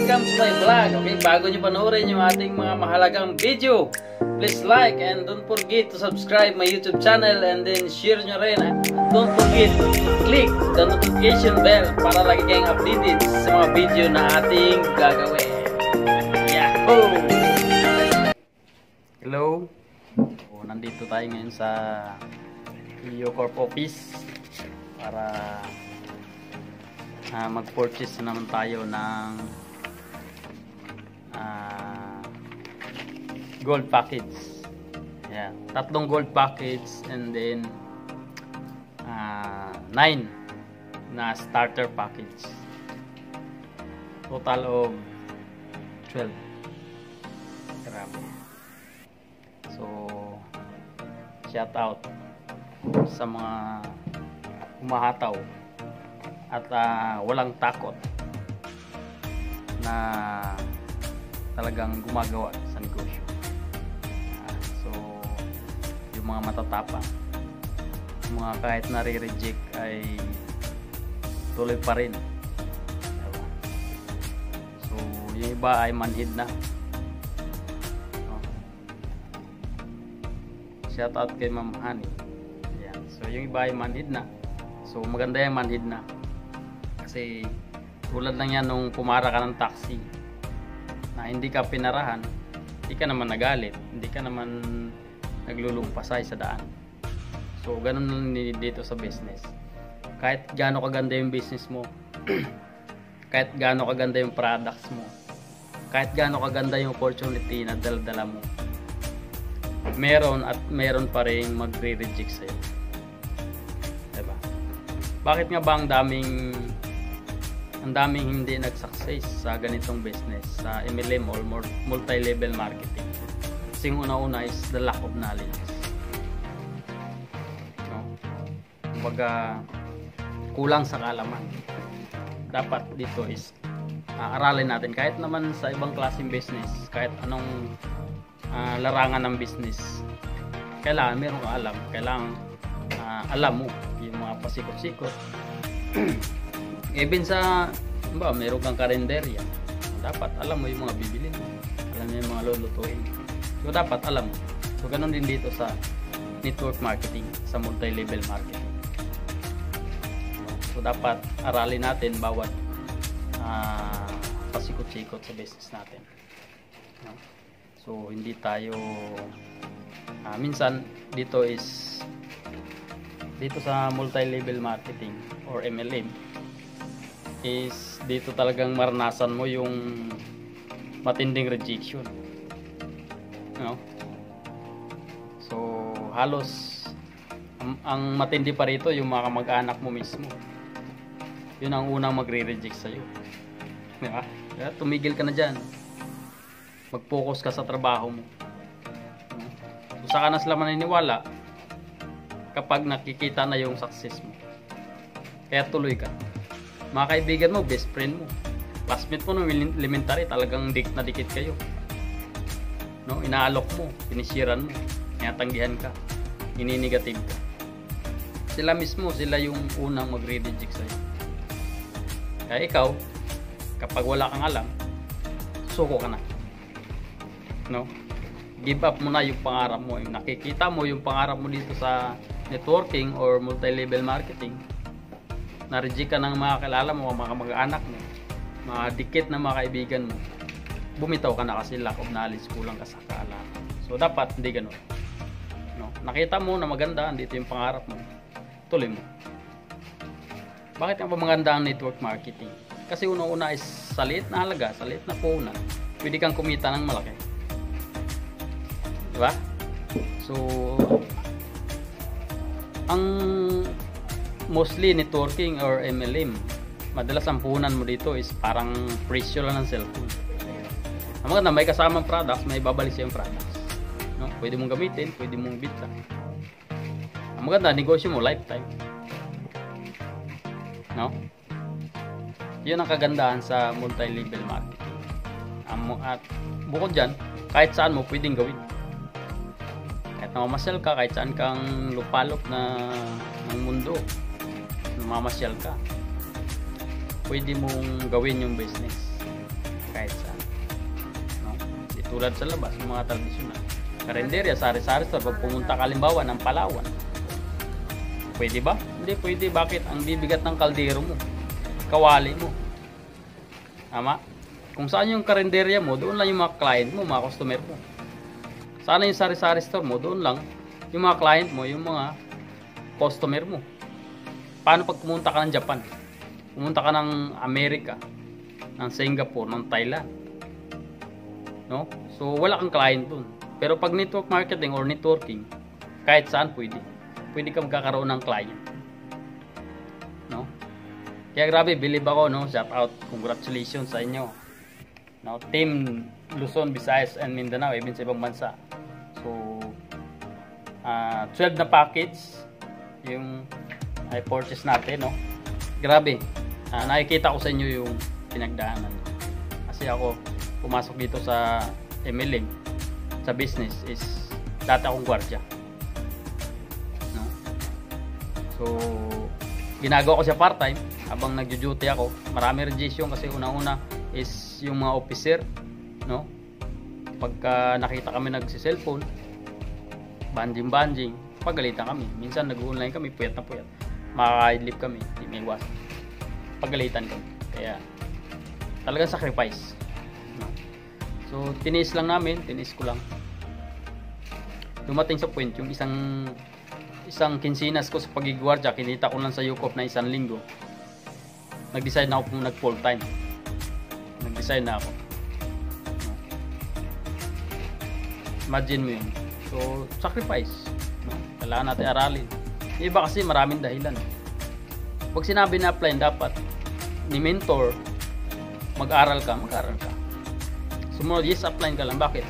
welcome to my vlog. Okay, bago nyo panoorin yung ating mga mahalagang video, please like and don't forget to subscribe my YouTube channel and then share nyo rin. Don't forget to click the notification bell para lagi kayong updated sa mga video na ating gagawin. Yahoo! Hello! So, nandito tayo ngayon sa EOCorp office para mag-purchase naman tayo ng gold package. Yan, 3 gold package and then 9 na starter package. Total of 12. Grabe. So, shout out sa mga humahataw at walang takot na talagang gumagawa sa negosyo. So, yung mga matatapang, yung mga kahit nare-reject ay tuloy pa rin. So, yung iba ay manhid na. Shout out kay Ma'am Honey. Ayan. So, yung iba ay manhid na. So, maganda yung manhid na. Kasi tulad lang yan nung pumara ka ng taxi na hindi ka pinarahan, hindi ka naman nagalit, hindi ka naman naglulumpasay sa daan. So ganun lang dito sa business. Kahit gaano kaganda yung business mo, kahit gaano kaganda yung products mo, kahit gaano kaganda yung opportunity na dala-dala mo, meron pa rin magre-reject sa'yo. Diba? Bakit nga ba ang daming hindi nag-success sa ganitong business, sa MLM or multi-level marketing? Kasi una-una is the lack of knowledge. No? Kumbaga, kulang sa kaalaman. Dapat dito is aralin natin. Kahit naman sa ibang klaseng business, kahit anong larangan ng business, kailangan meron ka alam. Kailangan alam mo yung mga pasikot-sikot. Even sa meron kang karinderya, dapat alam mo yung mga bibilin mo, alam mo yung mga lulutuin. So dapat alam mo. So ganun din dito sa network marketing, sa multi-level marketing. So dapat aralin natin bawat pasikot-sikot sa business natin. So hindi tayo minsan dito sa multi-level marketing or MLM is dito talagang maranasan mo yung matinding rejection. No? So halos ang matindi pa rito yung mga kamag-anak mo mismo. Yun ang unang magre-reject sa'yo. Diba? Kaya tumigil ka na dyan. Mag-focus ka sa trabaho mo. So saka na sila maniniwala kapag nakikita na yung success mo. Kaya tuloy ka. Mga kaibigan mo, best friend mo, classmate mo ng elementary, talagang dik na dikit kayo. No? Inaalok mo, pinisiran mo, tinatanggihan ka, ininigative ka. Sila mismo, sila yung unang magre-reject sa'yo. Kaya ikaw, kapag wala kang alam, suko ka na. No? Give up mo na yung pangarap mo. Nakikita mo yung pangarap mo dito sa networking or multi-level marketing. Na-reject ka ng mga kilala mo, mga mag-anak mo, mga dikit na mga kaibigan mo, bumitaw ka na kasi lack of knowledge, kulang ka sa kaalaman. So dapat hindi ganun. No? Nakita mo na maganda, andito yung pangarap mo, tuloy mo. Bakit nga ba maganda ang network marketing? Kasi una-una is sa liit na halaga, sa liit na puhunan, pwede kang kumita ng malaki. Diba? So ang mostly networking or MLM, madalas ang puhunan mo dito is parang presyo lang ng cellphone. Ang maganda, may kasamang products, may babalik siyang products. No? Pwede mong gamitin, pwede mong bita. Ang maganda, negosyo mo lifetime. No? Yun ang kagandahan sa multi-level marketing. At bukod dyan, kahit saan mo pwedeng gawin. Kahit namamasyal ka, kahit saan kang lupalop ng mundo, namamasyal ka, pwede mong gawin yung business. kahit saan. No? Di tulad sa labas, yung mga tradisyonal. Karinderya, sari-sari store, pag pumunta ka halimbawa ng Palawan, pwede ba? Hindi pwede. Bakit? Ang bibigat ng kaldero mo, kawali mo. Tama? Kung saan yung karinderya mo, doon lang yung mga client mo, mga customer mo. Sana yung sari-sari store mo, doon lang yung mga client mo, yung mga customer mo. Paano pag pumunta ka ng Japan? Pumunta ka ng Amerika, ng Singapore, ng Thailand. No? So, wala kang client doon. Pero pag network marketing or networking, kahit saan pwede. Pwede ka magkakaroon ng client. No? Kaya grabe, believe ako, no? Shout out, congratulations sa inyo. No? Team Luzon, Visayas, and Mindanao, even sa ibang bansa. So, 12 na package yung i-purchase natin, no? Grabe, nakikita ko sa inyo yung pinagdaanan. Kasi ako, pumasok dito sa MLM, sa business, is dati akong gwardiya. No? So, ginagawa ko siya part-time habang nagjo-duty ako. Marami rejection kasi una-una is yung mga officer, no? Pagka nakita kami nagsi-cellphone, banjing, pagalitan kami. Minsan nag-online kami, puyat na puyat. Makaka-idlip kami, hindi may iwas. Pagalitan kami. Kaya talagang sacrifice. No? So, tinis lang namin, tinis ko lang. Dumating sa point, yung isang kinsinas ko sa pagigwardya, kinita ko lang sa Yukop na 1 linggo. Nag-decide na ako kung nag-full time. Nag-decide na ako. No? Imagine mo yun. So, sacrifice. No? Kailangan natin aralin. Yung iba kasi maraming dahilan. Pag sinabi na apply, dapat ni mentor, mag-aral ka. Sumunod, yes, apply ka lang. Bakit?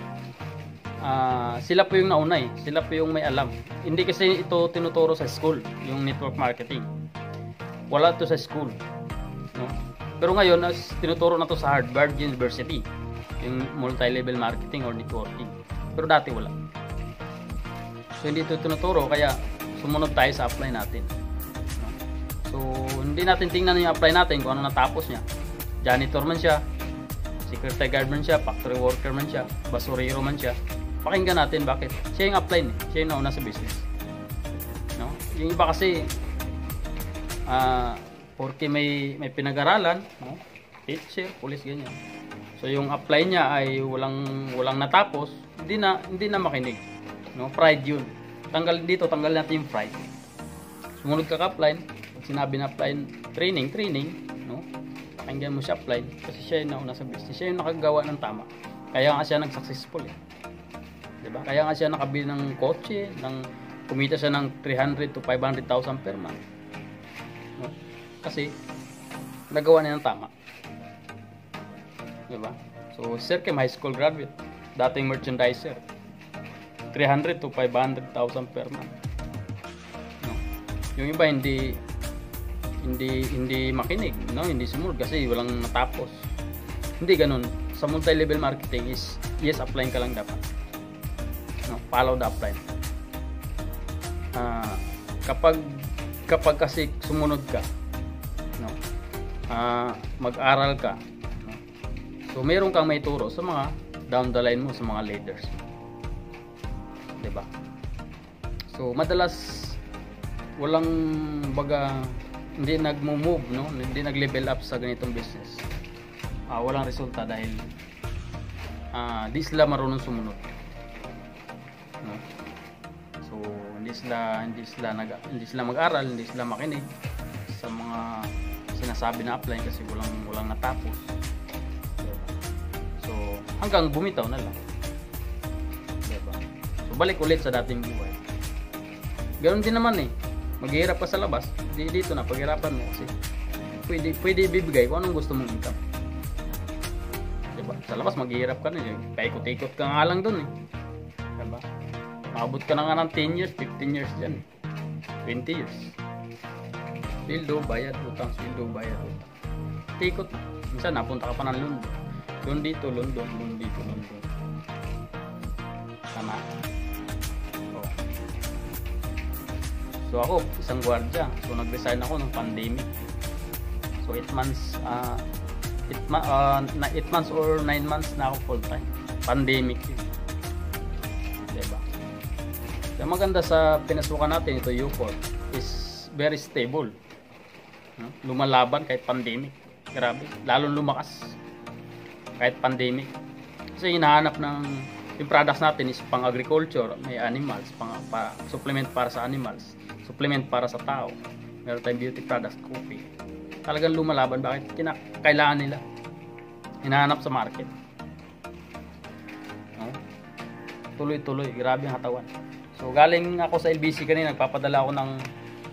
Sila po yung nauna eh. Sila po yung may alam. Hindi kasi ito tinuturo sa school, yung network marketing. Wala to sa school. No? Pero ngayon, tinuturo na to sa Harvard University, yung multi-level marketing or networking. Pero dati wala. So, hindi ito tinuturo, kaya sumunod tayo sa apply natin. No? So, hindi natin tingnan yung apply natin kung ano natapos niya. Janitor man siya, secretary guard man siya, factory worker man siya, basurero man siya. Pakinggan natin bakit. Siya yung apply niya. Siya yung nauna sa business. No? Yung iba kasi, porque may pinag-aralan, no? Teacher, police, ganyan. So, yung apply niya ay walang natapos, hindi na makinig. No? Pride yun. Tanggal natin yung pride. Sumunod ka ka-apply, pag sinabi na apply, training, no? Pakinggan mo siya apply, kasi siya yung nauna sa business. Siya yung nakagawa ng tama. Kaya nga siya nag-successful eh. Diba? Kaya nga siya nakabili ng kotse, kumita siya ng 300 to 500,000 per month. No? Kasi nagawa niya ng tama. Diba? So, Sir Kim, high school graduate, dating merchandiser, 300 to 500,000 per month. No? Yung iba hindi makinig, no? Hindi sumunod kasi walang natapos. Hindi ganun. Sa multi-level marketing is yes, apply ka lang dapat. No? Follow the apply. Kapag kasi sumunod ka, no? Mag-aral ka, no? So meron kang may turo sa mga down the line mo, sa mga leaders, diba? So madalas walang hindi nagmo-move, no? Hindi nag-level up sa ganitong business. Walang resulta dahil di sila marunong sumunod, no? So hindi sila mag-aral, hindi sila makinig sa mga sinasabi na apply kasi walang natapos. So hanggang bumitaw na lang, diba? So balik ulit sa dating buhay. Ganoon din naman eh. Maghihirap ka sa labas, dito na paghirapan mo kasi pwede ibibigay kung anong gusto mong income. Diba? Sa labas maghihirap ka na, paikot-ikot ka nga lang dun eh. Diba? Maabot ka na nga ng 10 years, 15 years dyan, 20 years. Sweldo, bayad, utang, sweldo, bayad, utang. Tikot na. Minsan napunta ka pa ng London. Doon dito, London. Tama. So ako, isang gwardiya. So nag-resign ako ng pandemic. So 8 months 8 months or 9 months na ako full time. Pandemic yun. Diba? Kaya maganda sa pinasukan natin ito, Eucor, is very stable. Lumalaban kahit pandemic. Grabe, lalong lumakas kahit pandemic. Kasi hinahanap ng yung products natin is pang agriculture, may animals, supplement para sa animals, supplement para sa tao. Meron tayong beauty products, coffee. Talagang lumalaban. Bakit? Kailangan nila. Hinahanap sa market. No? Tuloy-tuloy. Grabe ang katawan. So, galing ako sa LBC kanina. Nagpapadala ako ng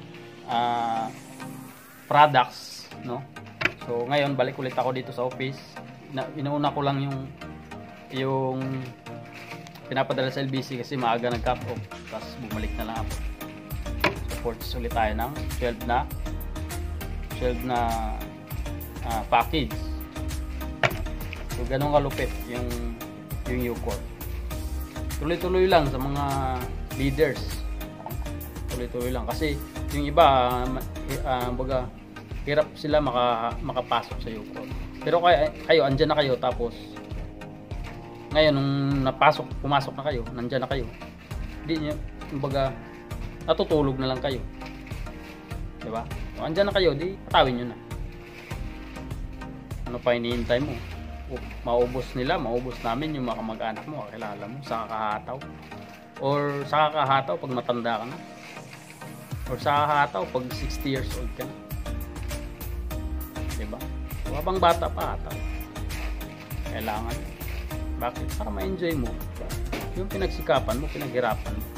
products. No? So, ngayon, balik ulit ako dito sa office. Inuuna ko lang yung pinapadala sa LBC kasi maaga nag-cut off. Tapos bumalik na lang ako. So, purchase ulit tayo ng 12 na package. So, ganun kalupit yung Eucor. Tuloy-tuloy lang sa mga leaders. Tuloy-tuloy lang. Kasi yung iba, baga, hirap sila makapasok sa Eucor. Pero kayo, andyan na kayo. Tapos, ngayon, nung pumasok na kayo, nandyan na kayo. Hindi nyo, baga, natutulog na lang kayo. Diba? So, andyan na kayo, di patawin nyo na. Ano pa hinihintay mo? Maubos namin yung mga kamag-anak mo, kakilala mo, sa kakahataw. Or sa kakahataw pag matanda ka na. Or sa kakahataw pag 60 years old ka na. Diba? So, habang bata pa hataw. Kailangan. Bakit? Para ma-enjoy mo yung pinagsikapan mo, pinaghirapan mo.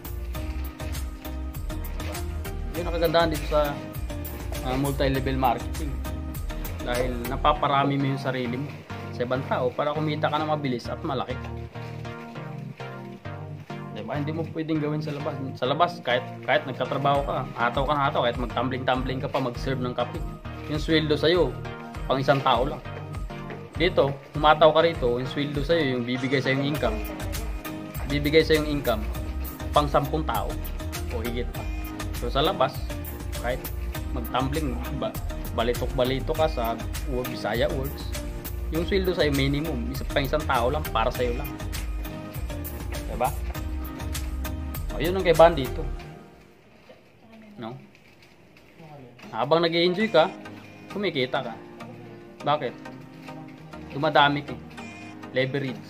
Diba? Yun ang kagandahan dito sa multi-level marketing. Dahil napaparami mo yung sarili mo sa ibang tao para kumita ka na mabilis at malaki. Diba? Hindi mo pwedeng gawin sa labas. Sa labas, kahit nagtatrabaho ka, hataw ka na hataw, kahit mag-tumbling-tumbling ka pa, mag-serve ng kape. Yung sweldo sa'yo, pang isang tao lang. Dito, humataw ka rito, yung sweldo sa'yo, yung bibigay sa'yo yung income. Pang 10 tao o higit pa. So sa labas, kahit mag-tumbling, balitok-balito ka sa Bisaya words, yung sweldo sa'yo minimum, pang isang tao lang, para sa'yo lang. Diba? O, yun ang kaibahan dito. No? Habang nag-i-enjoy ka, kumikita ka. Bakit? Dumadami ka. Leverage.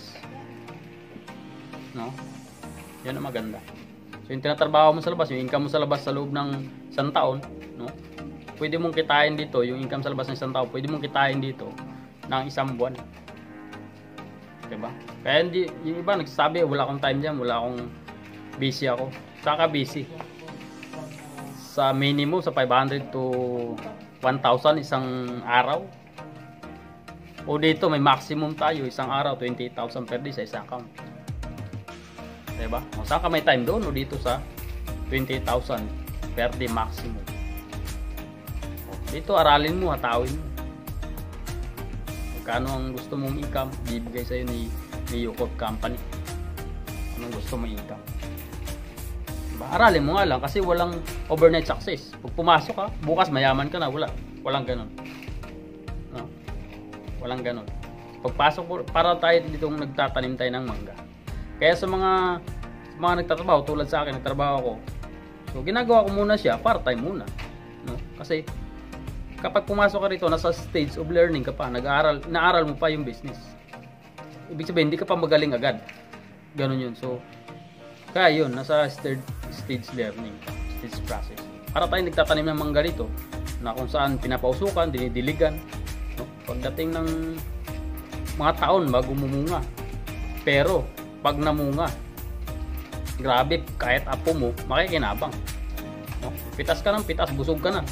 No? Yan ang maganda. So yung tinatrabaho mo sa labas, yung income mo sa labas sa loob ng isang taon, no? Pwede mong kitain dito, yung income sa labas ng isang taon, pwede mong kitain dito ng isang buwan. Diba? Kaya hindi, yung iba nagsasabi, wala akong time dyan, busy ako. Saka busy. Sa minimum, sa 500 to 1,000 isang araw. O dito may maximum tayo, isang araw 28,000 per day sa isang account. Diba? O saan ka may time doon? O dito sa 28,000 per day maximum. O, dito aralin mo, hatawin mo. Magkano ang gusto mong income, bibigay sa'yo ni Eucor Company. Anong gusto mong income? Diba? Aralin mo nga lang kasi walang overnight success. Pag pumasok ka, bukas mayaman ka na, walang ganun. No? Walang ganun. Pagpasok ko, para tayo ditong nagtatanim tayo ng mangga. Kaya sa mga nagtatrabaho, tulad sa akin, nagtrabaho ako. So, ginagawa ko muna siya, part-time muna. No? Kasi, kapag pumasok ka rito, nasa stage of learning ka pa, naaral mo pa yung business. Ibig sabihin, hindi ka pa magaling agad. Ganun yun. So, kaya yun, nasa stage learning, stage process. Para tayo nagtatanim ng mangga rito, na kung saan pinapausukan, dinidiligan. No? Pagdating ng mga taon bago mumunga. Pero, pag namunga, grabe, kahit apo mo, makikinabang. No? Pitas ka ng pitas, busog ka na.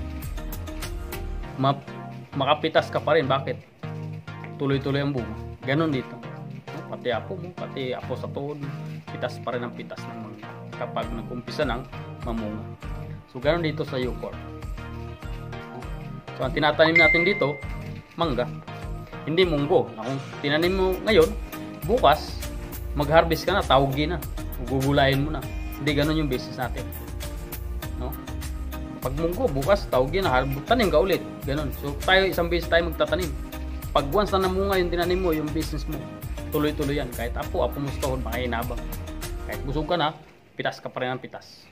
Makapitas ka pa rin. Bakit? Tuloy-tuloy ang bunga. Ganon dito. No? Pati apo mo, pati apo sa tuhod, pitas pa rin ang pitas ng mangga kapag nag-umpisa ng mamunga. So, ganon dito sa Eucor. So, ang tinatanim natin dito, mangga. Hindi munggo. Kung tinanim mo ngayon, bukas, mag-harvest ka na, tawgi na. Gugulayin mo na. Hindi ganun yung business natin. No? Pag munggo, bukas, tawgi na, tanim ka ulit. Ganun. So, tayo, isang beses tayo magtatanim. pag once na namunga yung tinanim mo, yung business mo, tuloy-tuloy yan. Kahit apo mo sa tuhod, makainabang. Kahit busog ka na, pitas ka pa rin ng pitas.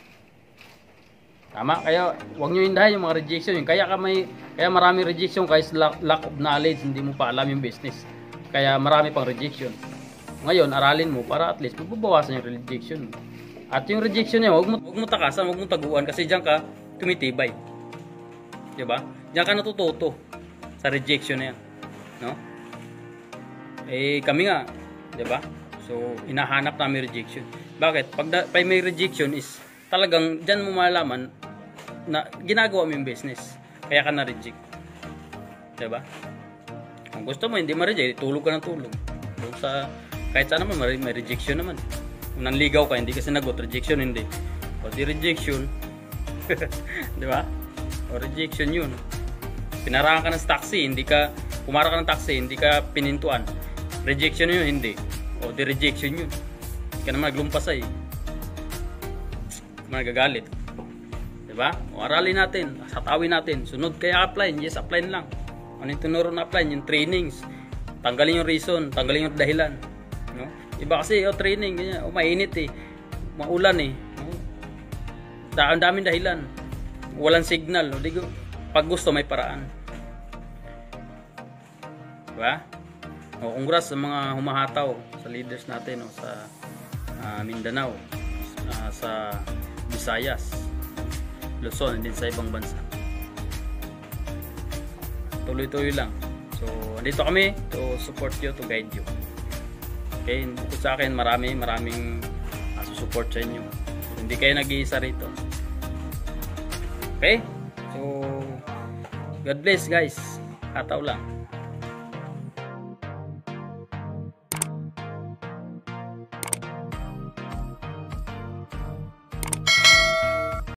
Tama? Kaya huwag nyo hindahin yung mga rejection. Kaya maraming rejection kahit lack of knowledge, hindi mo pa alam yung business. Kaya marami pang rejection. Ngayon, aralin mo para at least mababawasan yung rejection. At yung rejection niya, huwag mo takasan, huwag mo taguan kasi diyan ka tumitibay. 'Di ba? Diyan ka natututo sa rejection na yan, no? Kami nga, 'di ba? So, hinahanap namin rejection. Bakit? Pag may rejection is talagang diyan mo malalaman na ginagawa mo yung business. Kaya ka na-reject. 'Di ba? Kung gusto mo hindi ma-reject, tulog ka ng tulog. Doon sa kahit saan naman may rejection naman. Kung nanligaw ka, hindi ka sinagot, rejection hindi. O di rejection. 'Di ba? O rejection 'yun. Pinarahan ka ng taxi, pumara ka ng taxi, hindi ka pinintuan. Rejection 'yun, hindi. O di rejection 'yun. Hindi ka naman naglumpasay. Magagalit. 'Di ba? O aralin natin, satawin natin, sunod kaya apply, yes apply lang. Ano yung tinuro na apply, yung trainings. Tanggalin yung reason, tanggalin yung dahilan, no? Iba kasi training ganyan, mainit maulan ang daming dahilan. Walang signal, no? Pag gusto may paraan. 'Di ba? Congrats sa mga humahataw sa leaders natin sa Mindanao, sa Visayas, Luzon, din sa ibang bansa. Tuloy-tuloy lang. So, andito kami to support you, to guide you. Okay, bukod sa akin, maraming support sa inyo. Hindi kayo nag-iisa rito. Okay? So, God bless guys. Hataw lang.